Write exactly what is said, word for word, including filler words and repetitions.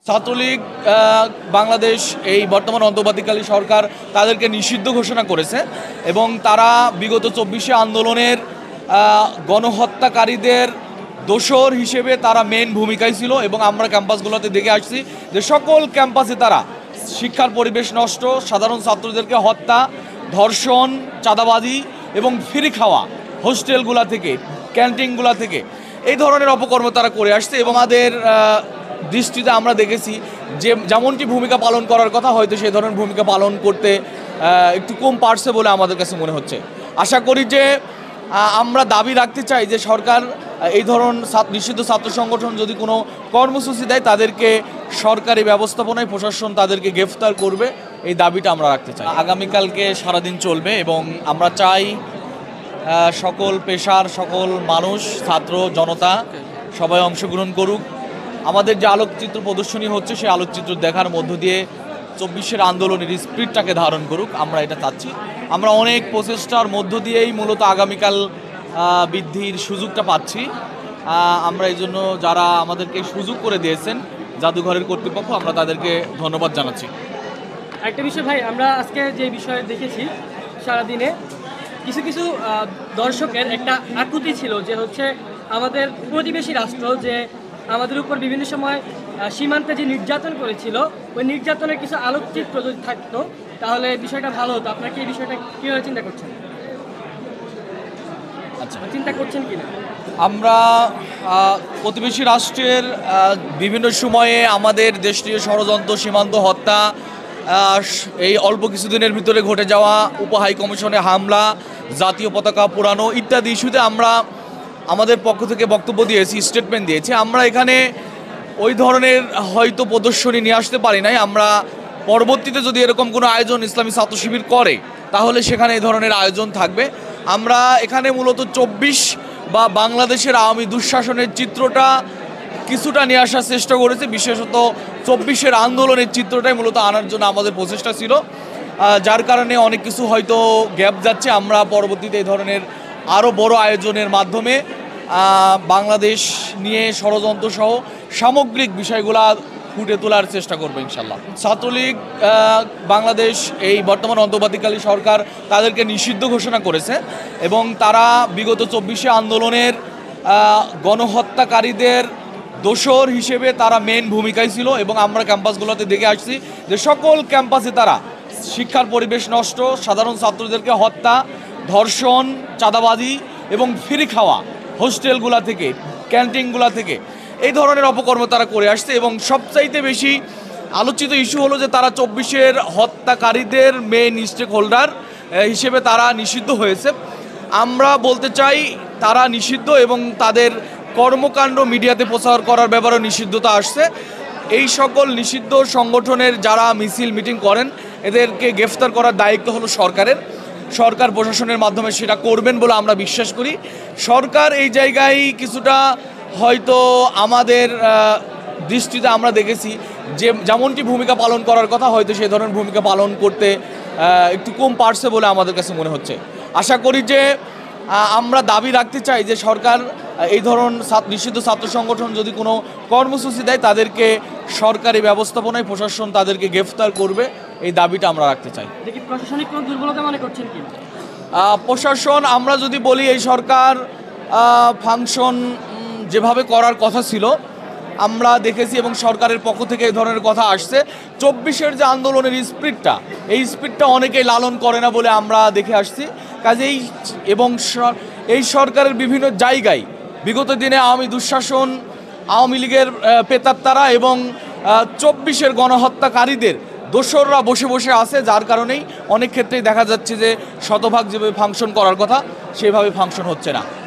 ছাত্রলীগ বাংলাদেশ এই বর্তমান অন্তর্বর্তীকালীন সরকার তাদেরকে নিষিদ্ধ ঘোষণা করেছে এবং তারা বিগত চব্বিশে আন্দোলনের গণহত্যাকারীদের দোসর হিসেবে তারা মেন ভূমিকায় ছিল এবং আমরা ক্যাম্পাসগুলোতে দেখে আসছি যে সকল ক্যাম্পাসে তারা শিক্ষার পরিবেশ নষ্ট, সাধারণ ছাত্রদেরকে হত্যা, ধর্ষণ, চাঁদাবাজি এবং ফ্রি খাওয়া হোস্টেলগুলা থেকে, ক্যান্টিনগুলা থেকে এই ধরনের অপকর্ম তারা করে আসছে এবং আমাদের দৃষ্টিতে আমরা দেখেছি যে যেমনটি ভূমিকা পালন করার কথা হয়তো সেই ধরনের ভূমিকা পালন করতে একটু কম পারছে বলে আমাদের কাছে মনে হচ্ছে। আশা করি যে আমরা দাবি রাখতে চাই যে সরকার এই ধরন নিষিদ্ধ ছাত্র সংগঠন যদি কোনো কর্মসূচি দেয় তাদেরকে সরকারি ব্যবস্থাপনায় প্রশাসন তাদেরকে গ্রেফতার করবে, এই দাবিটা আমরা রাখতে চাই। আগামীকালকে সারাদিন চলবে এবং আমরা চাই সকল পেশার সকল মানুষ, ছাত্র জনতা সবাই অংশগ্রহণ করুক। আমাদের যে আলোকচিত্র প্রদর্শনী হচ্ছে সেই আলোকচিত্র দেখার মধ্য দিয়ে চব্বিশের আন্দোলনের স্পিরিটটাকে ধারণ করুক, আমরা এটা চাচ্ছি। আমরা অনেক প্রচেষ্টার মধ্য দিয়েই মূলত আগামীকাল বৃদ্ধির সুযোগটা পাচ্ছি। আমরা এই জন্য যারা আমাদেরকে সুযোগ করে দিয়েছেন জাদুঘরের কর্তৃপক্ষ, আমরা তাদেরকে ধন্যবাদ জানাচ্ছি। একটা বিষয় ভাই, আমরা আজকে যে বিষয়ে দেখেছি সারাদিনে কিছু কিছু দর্শকের একটা আকুতি ছিল যে হচ্ছে আমাদের প্রতিবেশী রাষ্ট্র যে আমাদের উপর বিভিন্ন সময় সীমান্তে যে নির্যাতন করেছিল ওই নির্যাতনের কিছু আলোকচিত্র যদি থাকতো তাহলে বিষয়টা ভালো হতো। আপনারা কি এই বিষয়টা কীভাবে চিন্তা করছেন? আচ্ছা, চিন্তা করছেন কি না? আমরা প্রতিবেশী রাষ্ট্রের বিভিন্ন সময়ে আমাদের দেশীয় ষড়যন্ত্র, সীমান্ত হত্যা, এই অল্প কিছুদিনের ভিতরে ঘটে যাওয়া উপ হাই কমিশনে হামলা, জাতীয় পতাকা পোড়ানো ইত্যাদি ইস্যুতে আমরা আমাদের পক্ষ থেকে বক্তব্য দিয়েছি, স্টেটমেন্ট দিয়েছি। আমরা এখানে ওই ধরনের হয়তো প্রদর্শনী নিয়ে আসতে পারি নাই। আমরা পরবর্তীতে যদি এরকম কোনো আয়োজন ইসলামী ছাত্র শিবির করে তাহলে সেখানে এই ধরনের আয়োজন থাকবে। আমরা এখানে মূলত চব্বিশ বা বাংলাদেশের আওয়ামী দুঃশাসনের চিত্রটা কিছুটা নিয়ে আসার চেষ্টা করেছে, বিশেষত চব্বিশের আন্দোলনের চিত্রটাই মূলত আনার জন্য আমাদের প্রচেষ্টা ছিল, যার কারণে অনেক কিছু হয়তো গ্যাপ যাচ্ছে। আমরা পরবর্তীতে এই ধরনের আরও বড় আয়োজনের মাধ্যমে বাংলাদেশ নিয়ে ষড়যন্ত্র সহ সামগ্রিক বিষয়গুলো ফুটে তোলার চেষ্টা করবো ইনশাল্লাহ। ছাত্রলীগ বাংলাদেশ এই বর্তমান অন্তর্বর্তীকালীন সরকার তাদেরকে নিষিদ্ধ ঘোষণা করেছে এবং তারা বিগত চব্বিশে আন্দোলনের গণহত্যাকারীদের দোসর হিসেবে তারা মেন ভূমিকায় ছিল এবং আমরা ক্যাম্পাসগুলোতে দেখে আসছি যে সকল ক্যাম্পাসে তারা শিক্ষার পরিবেশ নষ্ট, সাধারণ ছাত্রদেরকে হত্যা, ধর্ষণ, চাঁদাবাজি এবং ফ্রি খাওয়া হোস্টেলগুলা থেকে, ক্যান্টিনগুলা থেকে এই ধরনের অপকর্ম তারা করে আসছে এবং সবচাইতে বেশি আলোচিত ইস্যু হলো যে তারা চব্বিশের হত্যাকারীদের মেইন স্টেক হোল্ডার হিসেবে তারা নিষিদ্ধ হয়েছে। আমরা বলতে চাই তারা নিষিদ্ধ এবং তাদের কর্মকাণ্ড মিডিয়াতে প্রচার করার ব্যাপারেও নিষিদ্ধতা আসছে। এই সকল নিষিদ্ধ সংগঠনের যারা মিছিল মিটিং করেন এদেরকে গ্রেফতার করার দায়িত্ব হলো সরকারের। সরকার প্রশাসনের মাধ্যমে সেটা করবেন বলে আমরা বিশ্বাস করি। সরকার এই জায়গায় কিছুটা হয়তো আমাদের দৃষ্টিতে আমরা দেখেছি যে যেমনটি ভূমিকা পালন করার কথা হয়তো সেই ধরনের ভূমিকা পালন করতে একটু কম পারছে বলে আমাদের কাছে মনে হচ্ছে। আশা করি যে আমরা দাবি রাখতে চাই যে সরকার এই ধরন নিষিদ্ধ ছাত্র সংগঠন যদি কোনো কর্মসূচি দেয় তাদেরকে সরকারি ব্যবস্থাপনায় প্রশাসন তাদেরকে গ্রেফতার করবে, এই দাবিটা আমরা রাখতে চাই। প্রশাসনিক কোনো দুর্বলতা মনে করছেন কি? প্রশাসন আমরা যদি বলি এই সরকার ফাংশন যেভাবে করার কথা ছিল আমরা দেখেছি এবং সরকারের পক্ষ থেকে এই ধরনের কথা আসছে। চব্বিশের যে আন্দোলনের স্পিরিটটা এই স্পিরিটটা অনেকেই লালন করে না বলে আমরা দেখে আসছি। কাজেই এবং এই সরকারের বিভিন্ন জায়গায় বিগত দিনে আওয়ামী দুঃশাসন, আওয়ামী লীগের পেতাত্তারা এবং চব্বিশের গণহত্যাকারীদের দোসররা বসে বসে আছে, যার কারণেই অনেক ক্ষেত্রেই দেখা যাচ্ছে যে শতভাগ যেভাবে ফাংশন করার কথা সেভাবে ফাংশন হচ্ছে না।